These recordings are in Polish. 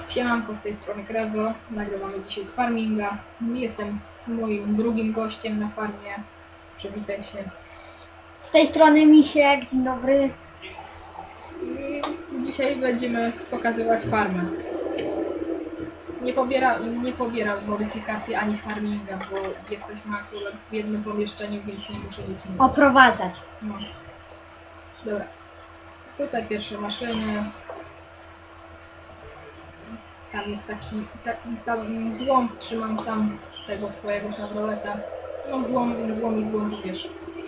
Siemanko, z tej strony Krezo, nagrywamy dzisiaj z farminga. Jestem z moim drugim gościem na farmie. Przywitaj się. Z tej strony Misiek, dzień dobry. I dzisiaj będziemy pokazywać farmę. Nie pobieram modyfikacji ani farminga, bo jesteśmy akurat w jednym pomieszczeniu, więc nie muszę nic mówić. Oprowadzać. No. Dobra. Tutaj pierwsze maszyny. Tam jest taki, tam złom, trzymam tam tego swojego Chevroleta. No złom to wiesz.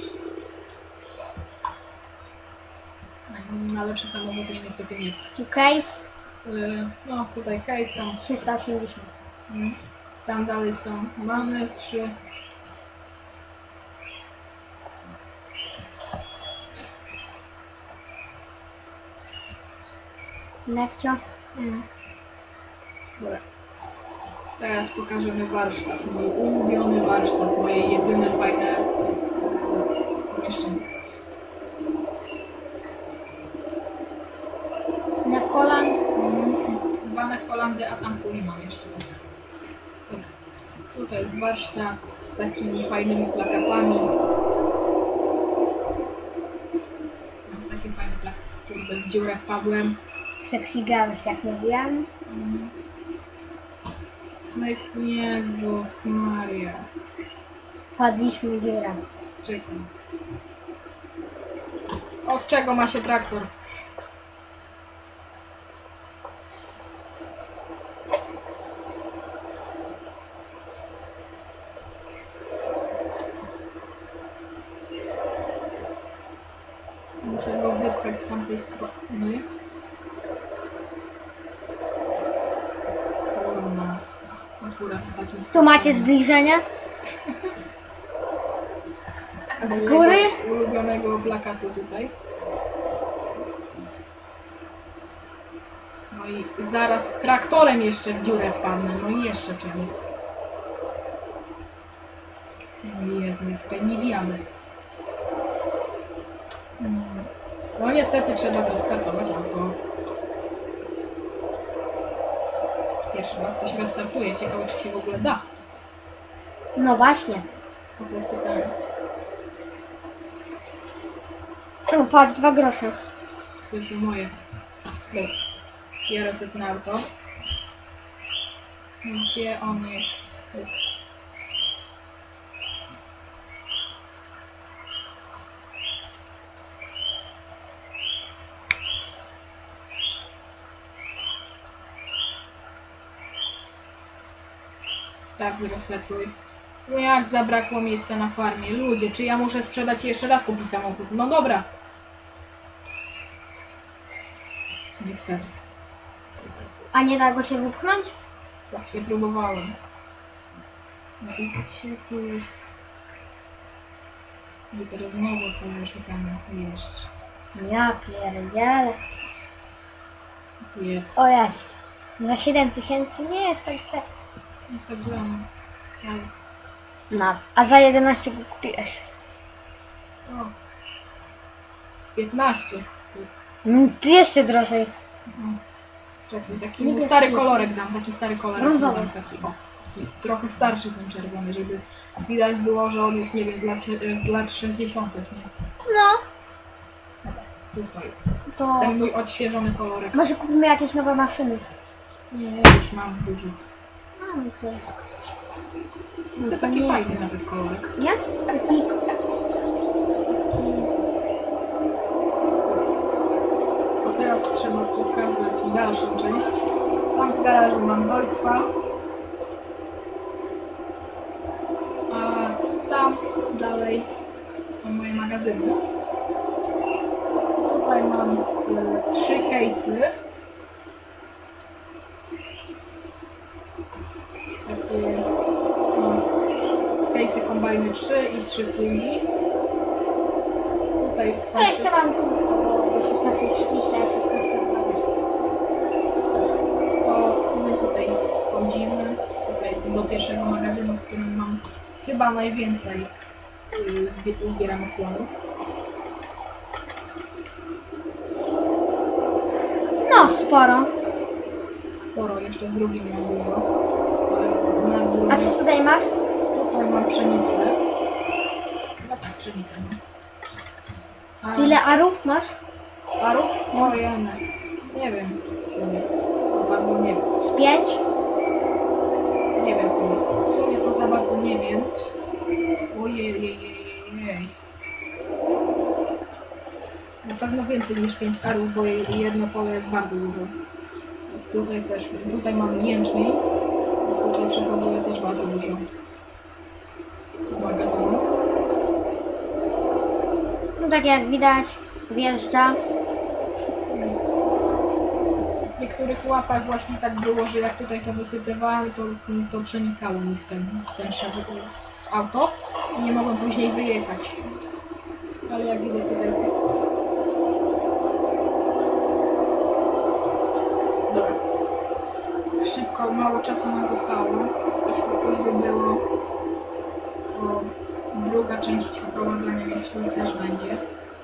Na lepszy samochód mnie niestety nie stać. Case No tutaj case, tam 380. Tam dalej są many 3. Nefcio. Dobra. Teraz pokażemy warsztat. Mój ulubiony warsztat. Moje jedyne fajne pomieszczenie. Nefholand. Dwa Nefholandy, a tam puli mam jeszcze. Dobra. Tutaj jest warsztat z takimi fajnymi plakatami. Mam takie fajne plakaty. Kurde, w dziurę wpadłem. Sexy girls, jak mówiłem. No i Jezus Maria. Padliśmy w dziurę. Czekam. Od czego ma się traktor? Muszę go wypchać z tamtej strony. Kurna. Akurat w takim Tu macie zbliżenie. Z góry. Ulubionego plakatu tutaj. No i zaraz traktorem jeszcze w dziurę wpadnę. No i jeszcze czemu? No Jezu, tutaj nie wjadę. No niestety trzeba zrestartować auto. Pierwszy raz coś restartuje. Ciekawe, czy się w ogóle da. No właśnie. O to jest pytanie. No patrz, 2 grosze. Tylko moje. Dobra. Ja resetnę auto. Gdzie on jest? Tu. Tak, zresetuj. No jak zabrakło miejsca na farmie? Ludzie, czy ja muszę sprzedać i jeszcze raz kupić samochód? No dobra. Niestety. A nie da go się wypchnąć? Właśnie próbowałem. No i gdzie tu jest? I teraz znowu to szukamy jeszcze. Ja pierdzielę. Jest. O, jest. Za 7000 nie jest tak źle. Jest tak źle. Nawet. No. A za 11 go kupiłeś. O. 15. Tu jeszcze drożej. Czekaj, taki Niebieski. stary kolorek dam, taki stary kolorek Brązowy. dam, taki trochę starszy ten czerwony, żeby widać było, że on jest, nie wiem, z lat 60. Nie? No. Dobra, tu stoi. To Ten mój odświeżony kolorek. może kupimy jakieś nowe maszyny. Nie, już mam dużo. A, no to jest To taki fajny nawet kolorek. nie? Taki. To teraz trzeba pokazać dalszą część. Tam w garażu mam Deutzfa. A tam dalej są moje magazyny. Tutaj mam 3 case'y. Takie case'y kombajny 3 i 3 płygi. Tutaj są Ale jeszcze mam krótko, bo 16:30, a 16:20. To my tutaj chodzimy do pierwszego magazynu, w którym mam chyba najwięcej uzbieranych plonów. No, sporo. sporo, jeszcze w drugim mam dużo. Ale na drugim... A co tutaj masz? Tutaj mam pszenicę. No tak, pszenicę mam. A Ile arów masz? arów? O jene. Nie wiem w sumie. To bardzo nie wiem. Z 5? Nie wiem w sumie. W sumie to za bardzo nie wiem. Ojej. Na pewno więcej niż 5 arów, bo jedno pole jest bardzo dużo. Tutaj też, tutaj mam jęczmień. Tutaj przechowuję też bardzo dużo z magazynu. No tak jak widać, wjeżdża. W niektórych łapach właśnie tak było, że jak tutaj to wysypywałem, to przenikało mi w ten w auto i nie mogłem później wyjechać. Ale jak widać tutaj jest... Dobra. Szybko, mało czasu nam zostało. Jeśli coś by było, to druga część oprowadzania, jeśli też będzie.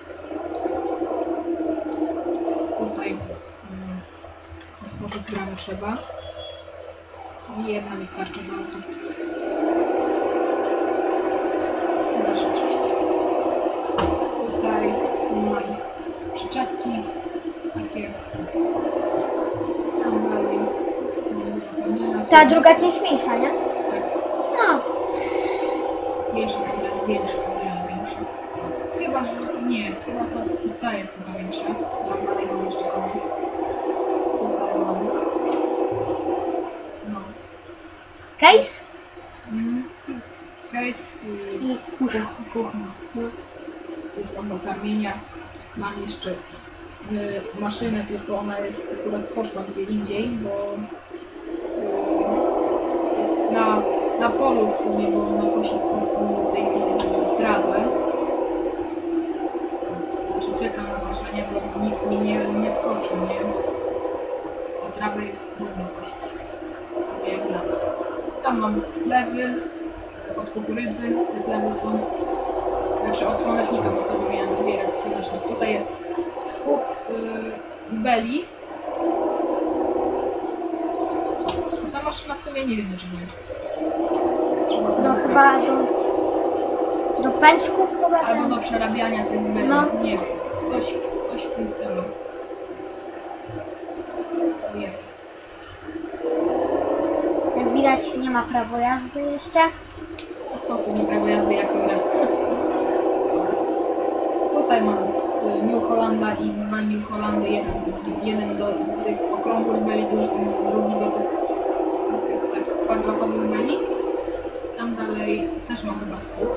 Tutaj otworzyć bramę trzeba. I jedna wystarczy do auta. Dalsza część. Tutaj mam przyczepki. Takie. Tam dalej. Ta druga część mniejsza, nie? Tak. No. Większa, to jest większa, o wiele większa. Chyba, że nie, chyba ta jest chyba większa. Tam dalej mam jeszcze koniec. Tutaj mam. No. Case? Case I kuchnia. Jest tam do karmienia. Mam jeszcze maszynę, tylko ona jest akurat poszła gdzie indziej, bo jest na polu w sumie, bo ona kosi w tej chwili trawę. Znaczy czekam na koszenie, bo nikt mi nie skosi, nie? A trawę jest trudno kosić. Sobie jak dla. Tam mam plewy od kukurydzy, te plewy są. Znaczy od słonecznika, bo wtedy miałem zbierać słonecznik. Tutaj jest skup beli. Ta maszyna w sumie nie wiem, do czego jest. no chyba do pęczków chyba Albo ten. do przerabiania tych beli. No. Nie wiem. Coś w tym stylu. Jest. Jak widać nie ma prawo jazdy jeszcze. Po co mi prawo jazdy, jak to gra? Tutaj mam New Hollanda i dwa New Hollandy. Jeden do tych okrągłych beli, drugi do tych kwadratowych beli. Tam dalej też mam chyba skup.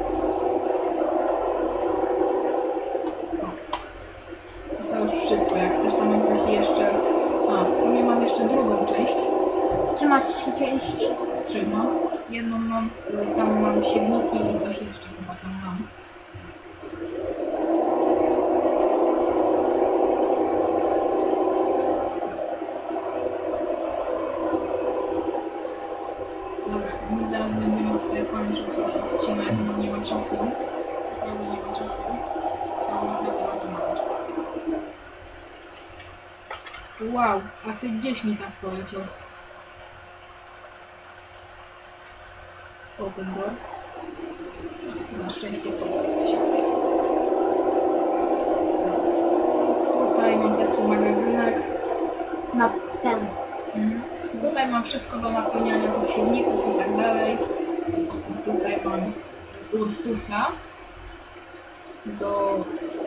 To już wszystko. Jak chcesz, to mam też jeszcze... A, w sumie mam jeszcze drugą część. Czy masz 3 części? 3, no. Jedną mam, tam mam siewniki i coś jeszcze chyba tam mam. Dobra, my zaraz będziemy tutaj kończyć już odcinek, bo nie ma czasu. Naprawdę nie ma czasu. Stało naprawdę bardzo mało czasu. Wow, a ty gdzieś mi tak poleciał. Open door. Na szczęście w tej stronie się otwiera. Tutaj mam taki magazynek. No ten. Tutaj mam wszystko do napełniania tych silników i tak dalej. Tutaj mam Ursusa do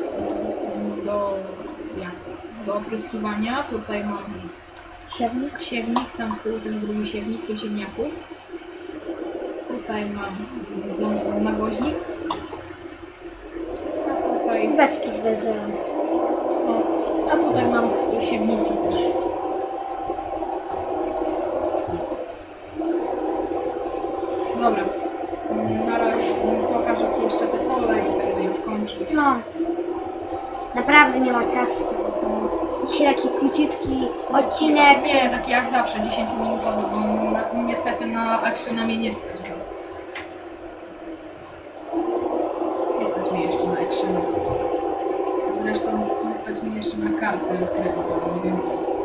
opryskiwania. Tutaj mam siewnik, tam z tyłu ten drugi siewnik do siewniaków. Tutaj mam nawoźnik. A tutaj, Beczki z benzyną. a tutaj mam siewniki też. Dobra, na razie pokażę Ci jeszcze te pole i będę już kończyć. No. Naprawdę nie ma czasu. Dzisiaj taki króciutki odcinek. Nie, taki jak zawsze, 10-minutowy, bo niestety na actiona mnie nie stać. Nie stać mnie jeszcze na actiona. Zresztą nie stać mnie jeszcze na kartę kredytową, więc